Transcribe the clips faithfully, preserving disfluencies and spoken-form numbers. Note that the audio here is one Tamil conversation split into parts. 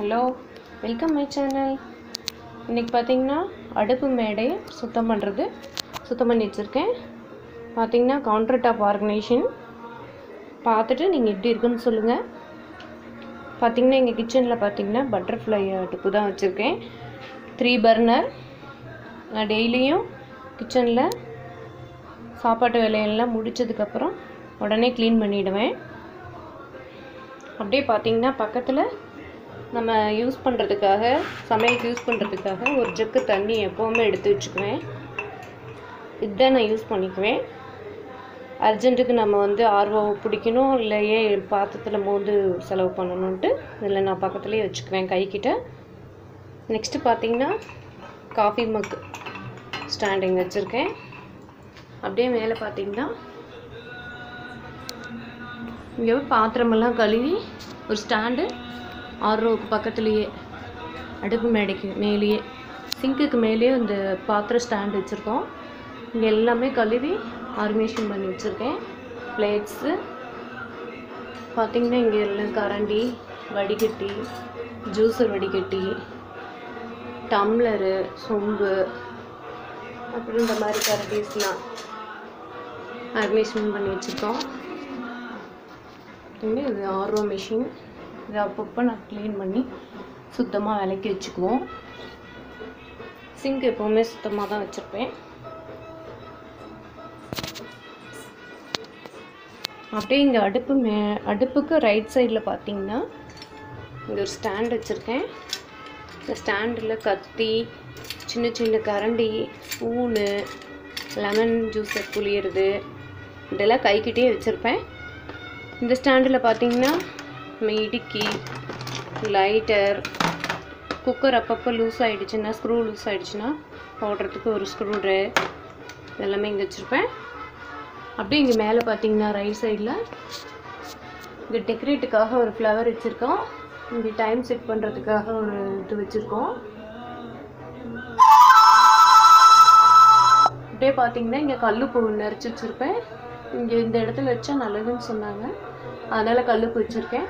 Hello, welcome my channel. இன்றைக்கி பார்த்தீங்கன்னா அடுப்பு மேடையை சுத்தம் பண்ணுறது சுத்தம் பண்ணி வச்சுருக்கேன். பார்த்தீங்கன்னா கவுண்டர் டாப் ஆர்கனைசேஷன் பார்த்துட்டு நீங்கள் எப்படி இருக்குன்னு சொல்லுங்கள். பார்த்தீங்கன்னா எங்கள் கிச்சனில் பார்த்தீங்கன்னா பட்டர்ஃப்ளை அடுப்பு தான் வச்சுருக்கேன். Three burner. நான் டெய்லியும் கிச்சனில் சாப்பாட்டு வேலையெல்லாம் முடித்ததுக்கப்புறம் உடனே க்ளீன் பண்ணிவிடுவேன். அப்படியே பார்த்தீங்கன்னா பக்கத்தில் நம்ம யூஸ் பண்ணுறதுக்காக சமையலுக்கு யூஸ் பண்ணுறதுக்காக ஒரு ஜக்கு தண்ணி எப்போவுமே எடுத்து வச்சுக்குவேன். இதுதான் நான் யூஸ் பண்ணிக்குவேன். அர்ஜென்ட்டுக்கு நம்ம வந்து ஆர்வம் பிடிக்கணும் இல்லையே பாத்திரத்தில் மோந்து செலவு பண்ணணுன்ட்டு இதில் நான் பக்கத்துலேயே வச்சுக்குவேன் கைக்கிட்ட. நெக்ஸ்ட்டு பார்த்தீங்கன்னா காஃபி மக் ஸ்டாண்டிங் வச்சுருக்கேன். அப்படியே மேலே பார்த்தீங்கன்னா இங்கே பாத்திரமெல்லாம் கழுவி ஒரு ஸ்டாண்டு ஆர்ரோவுக்கு பக்கத்துலேயே அடுப்பு மேடைக்கு மேலேயே சிங்க்குக்கு மேலேயே இந்த பாத்திரம் ஸ்டாண்டு வச்சுருக்கோம். இங்கே எல்லாமே கழுவி ஆர்கனைசேஷன் பண்ணி வச்சுருக்கேன். பிளேட்ஸு பார்த்திங்கன்னா இங்கே எல்லாம் கரண்டி, வடிகட்டி, ஜூஸர் வடிகட்டி, டம்ளரு, சொம்பு, அப்புறம் இந்த மாதிரி கரண்டிஸ்லாம் ஆர்கனைசேஷன் பண்ணி வச்சுருக்கோம். இது ஆர்ஓ மிஷின். இதை அப்பப்போ நான் க்ளீன் பண்ணி சுத்தமாக விளக்கி வச்சுக்குவோம். சிங்க் எப்போவுமே சுத்தமாக தான் வச்சுருப்பேன். அப்படியே இங்கே அடுப்பு மே அடுப்புக்கு ரைட் சைடில் பார்த்தீங்கன்னா இங்கே ஒரு ஸ்டாண்ட் வச்சுருக்கேன். இந்த ஸ்டாண்டில் கத்தி, சின்ன சின்ன கரண்டி, ஸ்பூனு, லெமன் ஜூஸை புளியறது இதெல்லாம் கைக்கிட்டே வச்சுருப்பேன். இந்த ஸ்டாண்டில் பார்த்தீங்கன்னா நம்ம இடுக்கி, லைட்டர், குக்கர் அப்பப்போ லூஸ் ஆகிடுச்சுன்னா ஸ்க்ரூ லூஸ் ஆகிடுச்சுன்னா போடுறதுக்கு ஒரு ஸ்க்ரூ ட்ரை இதெல்லாமே இங்கே வச்சுருப்பேன். அப்படியே இங்கே மேலே பார்த்தீங்கன்னா ரைட் சைடில் இங்கே டெக்கரேட்டுக்காக ஒரு ஃப்ளவர் வச்சுருக்கோம். இங்கே டைம் செட் பண்ணுறதுக்காக ஒரு இது வச்சுருக்கோம். அப்படியே பார்த்தீங்கன்னா இங்கே கல்லுப்பு நரைச்சி வச்சுருப்பேன். இங்கே இந்த இடத்துல வச்சா நல்லதுன்னு சொன்னாங்க, அதனால் கல்லுப்பு வச்சுருக்கேன்.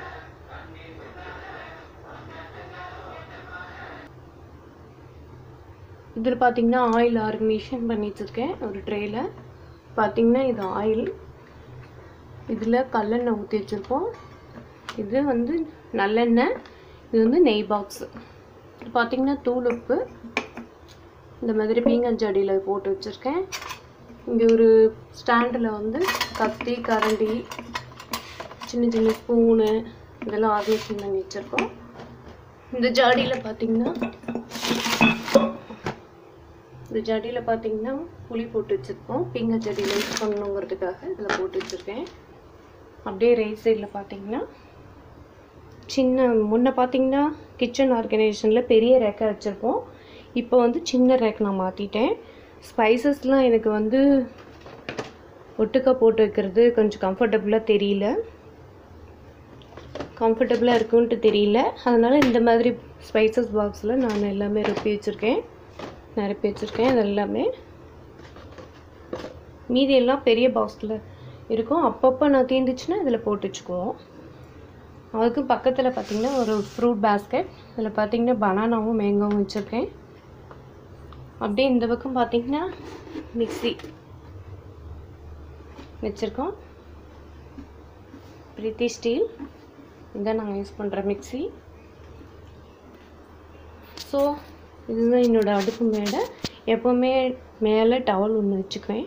இதில் பார்த்தீங்கன்னா ஆயில் ஆர்கனைசேஷன் பண்ணி வச்சுருக்கேன். ஒரு ட்ரேயில் பார்த்தீங்கன்னா இது ஆயில், இதில் கல்லெண்ணெய் ஊற்றி வச்சுருக்கோம். இது வந்து நல்லெண்ணெய், இது வந்து நெய் பாக்ஸு. இது பார்த்திங்கன்னா தூள் உப்பு இந்த மாதிரி பீங்கஞ்சாடியில் போட்டு வச்சுருக்கேன். இங்கே ஒரு ஸ்டாண்டில் வந்து கத்தி, கரண்டி, சின்ன சின்ன ஸ்பூனு இதெல்லாம் ஆர்கனைசேஷன் பண்ணி வச்சுருக்கோம். இந்த ஜாடியில் பார்த்திங்கன்னா இந்த ஜாடியில் பார்த்திங்கன்னா புளி போட்டு வச்சுருக்கோம். பீங்கஞ்சாடியில் யூஸ் பண்ணணுங்கிறதுக்காக இதில் போட்டு வச்சுருக்கேன். அப்படியே ரைட் சைடில் பார்த்திங்கன்னா சின்ன முன்ன பார்த்திங்கன்னா கிச்சன் ஆர்கனைசேஷனில் பெரிய ரேக்கை வச்சுருப்போம். இப்போ வந்து சின்ன ரேக் நான் மாற்றிட்டேன். ஸ்பைசஸ்லாம் எனக்கு வந்து ஒட்டுக்கா போட்டு வைக்கிறது கொஞ்சம் கம்ஃபர்டபுளாக தெரியல கம்ஃபர்டபுளாக இருக்குன்ட்டு தெரியல அதனால் இந்த மாதிரி ஸ்பைசஸ் பாக்ஸில் நான் எல்லாமே ரொப்பி வச்சுருக்கேன் நிரப்பி வச்சுருக்கேன். அது எல்லாமே மீதி எல்லாம் பெரிய பாக்ஸில் இருக்கும். அப்பப்போ நான் தீர்ந்துச்சுன்னா இதில் போட்டு வச்சுக்குவோம். அதுக்கு பக்கத்தில் பார்த்திங்கன்னா ஒரு ஃப்ரூட் பேஸ்கெட், இதில் பார்த்திங்கன்னா பனானாவும் மேங்காவும் வச்சுருக்கேன். அப்படியே இந்த பக்கம் பார்த்திங்கன்னா மிக்ஸி வச்சுருக்கோம். பிரீத்தி ஸ்டீல் இதுதான் நாங்கள் யூஸ் பண்ணுற மிக்ஸி. ஸோ இதுதான் என்னோடய அடுப்பு மேடை. எப்போவுமே மேலே டவல் ஒன்று வச்சுக்குவேன்,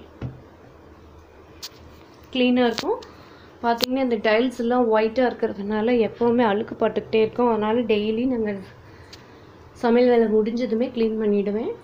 க்ளீனாக இருக்கும். பார்த்திங்கன்னா இந்த டைல்ஸ் எல்லாம் ஒயிட்டாக இருக்கிறதுனால எப்போவுமே அழுக்கு பட்டுக்கிட்டே இருக்கும். அதனால் டெய்லி நாங்கள் சமையல் வேலை முடிஞ்சதுமே க்ளீன் பண்ணிவிடுவேன்.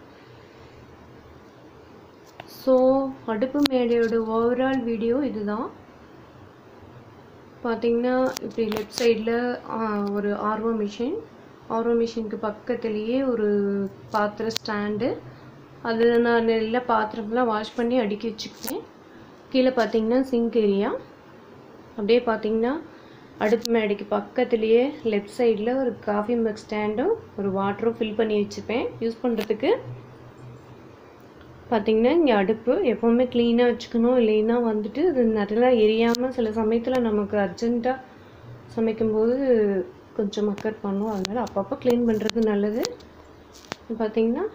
ஸோ அடுப்பு மேடையோட ஓவரால் வீடியோ இதுதான். பார்த்திங்கன்னா இப்படி லெஃப்ட் சைடில் ஒரு ஆர்ஓ மிஷின், ஆர்ஓ மிஷினுக்கு பக்கத்துலேயே ஒரு பாத்திர ஸ்டாண்டு, அதில் நான் நல்ல பாத்திரம்லாம் வாஷ் பண்ணி அடுக்கி வச்சுக்குவேன். கீழே பார்த்திங்கன்னா சிங்க் ஏரியா. அப்படியே பார்த்திங்கன்னா அடுப்பு மேடைக்கு பக்கத்துலேயே லெஃப்ட் சைடில் ஒரு காஃபி மக் ஸ்டாண்டும் ஒரு வாட்டரும் ஃபில் பண்ணி வச்சுப்பேன் யூஸ் பண்ணுறதுக்கு. பார்த்திங்கன்னா இங்கே அடுப்பு எப்போவுமே க்ளீனாக வச்சுக்கணும், இல்லைன்னா வந்துட்டு அது நல்லா எரியாமல் சில சமயத்தில் நமக்கு அர்ஜெண்ட்டாக சமைக்கும்போது கொஞ்சம் மக்கர் பண்ணும். அதனால் அப்பப்போ க்ளீன் பண்ணுறது நல்லது. பார்த்திங்கன்னா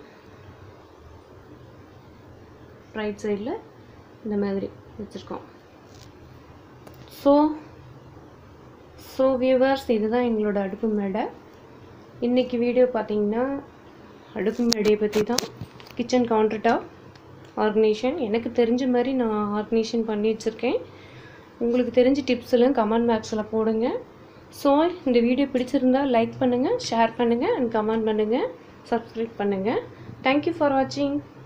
ரைட் சைடில் இந்த மாதிரி வச்சுருக்கோம். ஸோ ஸோ வியூவர்ஸ், இதுதான் எங்களோட அடுப்பு மேடை. இன்றைக்கி வீடியோ பார்த்திங்கன்னா அடுப்பு மேடையை பற்றி தான். கிச்சன் கவுண்டர் டாப் ஆர்கனைசேஷன் எனக்கு தெரிஞ்ச மாதிரி நான் ஆர்கனைசேஷன் பண்ணி வச்சுருக்கேன். உங்களுக்கு தெரிஞ்ச டிப்ஸ் எல்லாம் கமெண்ட் பாக்ஸில் போடுங்க. ஸோ இந்த வீடியோ பிடிச்சிருந்தால் லைக் பண்ணுங்கள், ஷேர் பண்ணுங்கள் அண்ட் கமெண்ட் பண்ணுங்கள், சப்ஸ்கிரைப் பண்ணுங்கள். தேங்க்யூ ஃபார் வாட்சிங்.